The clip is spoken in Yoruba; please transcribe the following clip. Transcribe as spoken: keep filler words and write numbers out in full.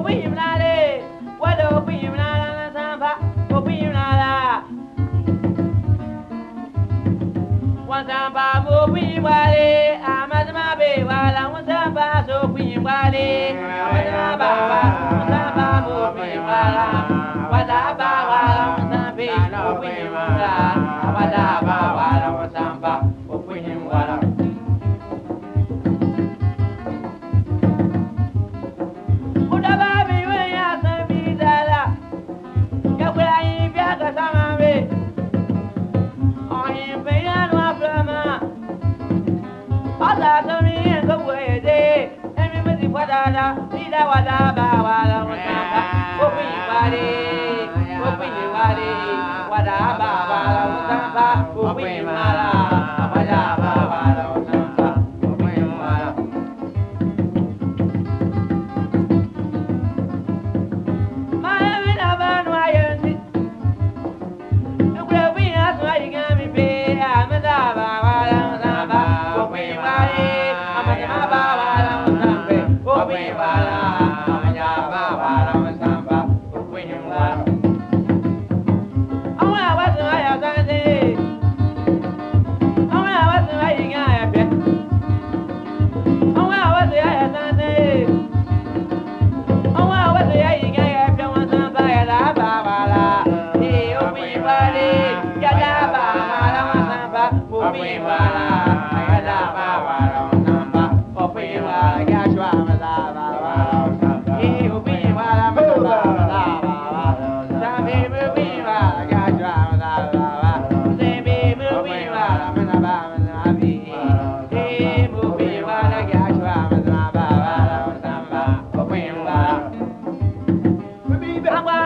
Wasamba mo pinwale, amasama be wala wasamba so pinwale, amasamba wasamba mo pinwala, wasamba wala wasambe mo pinwala, wasamba wala wasamba mo pinwala. Udaba biwe ya sambidala, kabula ibya kasama be. Ada kami yang kau ede, emi mesti pada tidak wada bawa lawan samba, kopi wadi, kopi wadi, wada bawa lawan samba, kopi malah, wada bawa lawan samba, kopi malah. Malam ini abang wayanti, nugra bias wayang mi be, amada bawa lawan samba, kopi wadi. I'm